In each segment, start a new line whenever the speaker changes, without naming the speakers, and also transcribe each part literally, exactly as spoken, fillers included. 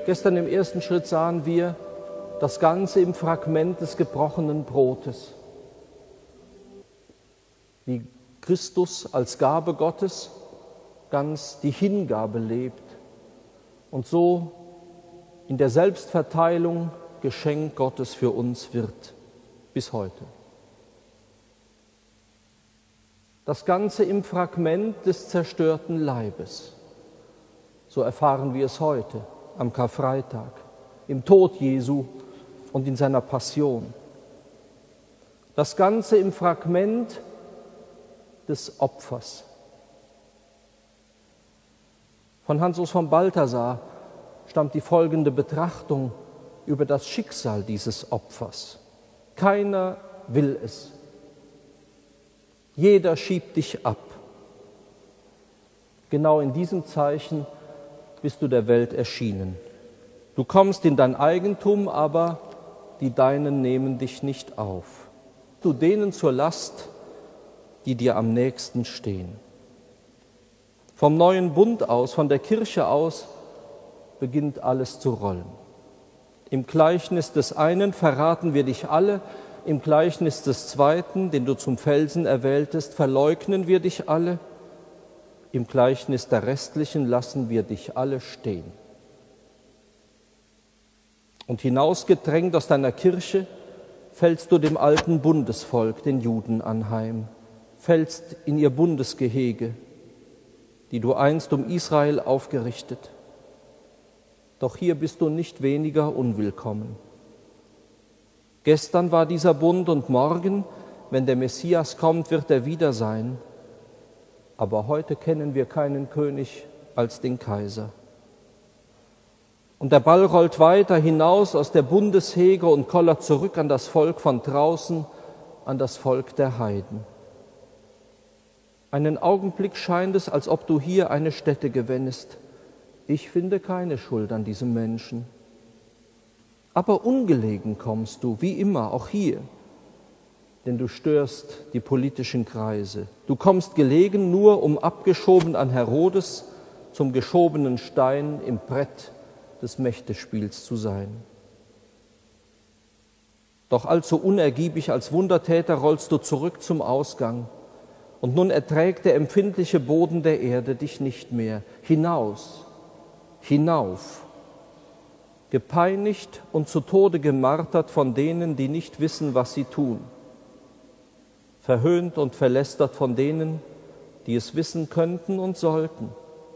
Gestern im ersten Schritt sahen wir das Ganze im Fragment des gebrochenen Brotes. Wie Christus als Gabe Gottes ganz die Hingabe lebt und so in der Selbstverteilung Geschenk Gottes für uns wird, bis heute. Das Ganze im Fragment des zerstörten Leibes. So erfahren wir es heute, am Karfreitag, im Tod Jesu und in seiner Passion. Das Ganze im Fragment des Opfers. Von Hans-Urs von Balthasar stammt die folgende Betrachtung über das Schicksal dieses Opfers. Keiner will es. Jeder schiebt dich ab. Genau in diesem Zeichen bist du der Welt erschienen. Du kommst in dein Eigentum, aber die Deinen nehmen dich nicht auf. Du denen zur Last, die dir am nächsten stehen. Vom neuen Bund aus, von der Kirche aus, beginnt alles zu rollen. Im Gleichnis des einen verraten wir dich alle, im Gleichnis des zweiten, den du zum Felsen erwähltest, verleugnen wir dich alle, im Gleichnis der restlichen lassen wir dich alle stehen. Und hinausgedrängt aus deiner Kirche fällst du dem alten Bundesvolk, den Juden, anheim, fällst in ihr Bundesgehege, die du einst um Israel aufgerichtet. Doch hier bist du nicht weniger unwillkommen. Gestern war dieser Bund und morgen, wenn der Messias kommt, wird er wieder sein. Aber heute kennen wir keinen König als den Kaiser. Und der Ball rollt weiter hinaus aus der Bundeshege und kollert zurück an das Volk von draußen, an das Volk der Heiden. Einen Augenblick scheint es, als ob du hier eine Stätte gewennest. Ich finde keine Schuld an diesem Menschen. Aber ungelegen kommst du, wie immer, auch hier, denn du störst die politischen Kreise. Du kommst gelegen nur, um abgeschoben an Herodes zum geschobenen Stein im Brett des Mächtespiels zu sein. Doch allzu unergiebig als Wundertäter rollst du zurück zum Ausgang. Und nun erträgt der empfindliche Boden der Erde dich nicht mehr. Hinaus, hinauf, gepeinigt und zu Tode gemartert von denen, die nicht wissen, was sie tun. Verhöhnt und verlästert von denen, die es wissen könnten und sollten.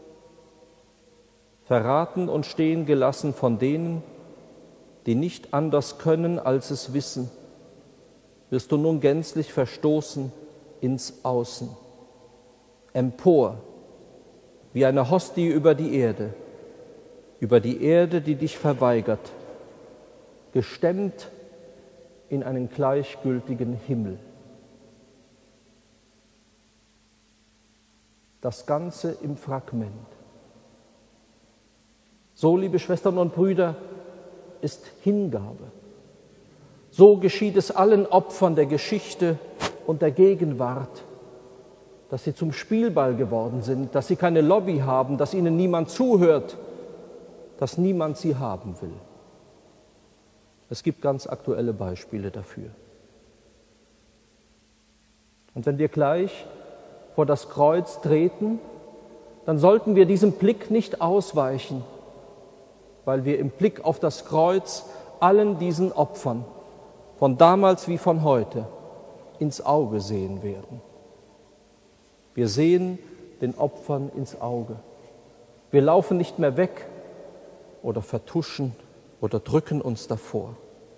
Verraten und stehen gelassen von denen, die nicht anders können, als es wissen, wirst du nun gänzlich verstoßen ins Außen, empor, wie eine Hostie über die Erde, über die Erde, die dich verweigert, gestemmt in einen gleichgültigen Himmel. Das Ganze im Fragment. So, liebe Schwestern und Brüder, ist Hingabe. So geschieht es allen Opfern der Geschichte und der Gegenwart, dass sie zum Spielball geworden sind, dass sie keine Lobby haben, dass ihnen niemand zuhört, dass niemand sie haben will. Es gibt ganz aktuelle Beispiele dafür. Und wenn wir gleich vor das Kreuz treten, dann sollten wir diesem Blick nicht ausweichen, weil wir im Blick auf das Kreuz allen diesen Opfern, von damals wie von heute, ins Auge sehen werden. Wir sehen den Opfern ins Auge. Wir laufen nicht mehr weg oder vertuschen oder drücken uns davor.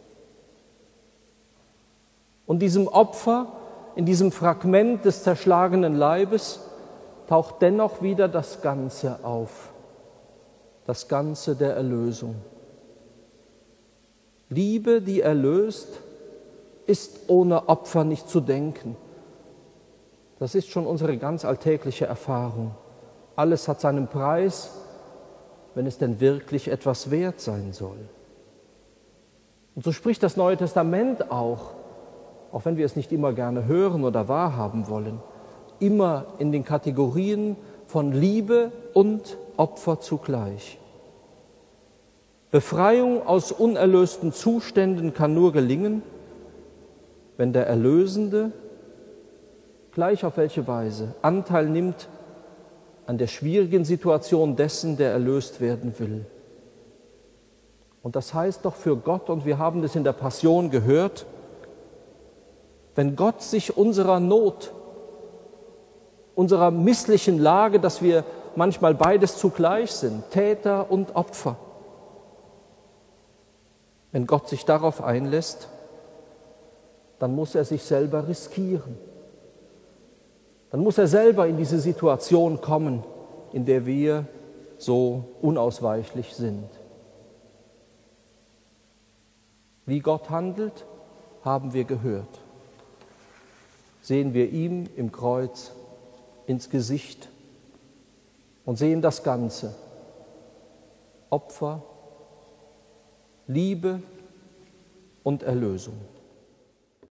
Und diesem Opfer, in diesem Fragment des zerschlagenen Leibes, taucht dennoch wieder das Ganze auf. Das Ganze der Erlösung. Liebe, die erlöst, ist ohne Opfer nicht zu denken. Das ist schon unsere ganz alltägliche Erfahrung. Alles hat seinen Preis, wenn es denn wirklich etwas wert sein soll. Und so spricht das Neue Testament auch, auch wenn wir es nicht immer gerne hören oder wahrhaben wollen, immer in den Kategorien von Liebe und Opfer zugleich. Befreiung aus unerlösten Zuständen kann nur gelingen, wenn der Erlösende, gleich auf welche Weise, Anteil nimmt an der schwierigen Situation dessen, der erlöst werden will. Und das heißt doch für Gott, und wir haben das in der Passion gehört, wenn Gott sich unserer Not, unserer misslichen Lage, dass wir manchmal beides zugleich sind, Täter und Opfer, wenn Gott sich darauf einlässt, dann muss er sich selber riskieren. Dann muss er selber in diese Situation kommen, in der wir so unausweichlich sind. Wie Gott handelt, haben wir gehört. Sehen wir ihm im Kreuz ins Gesicht und sehen das Ganze. Opfer, Liebe und Erlösung.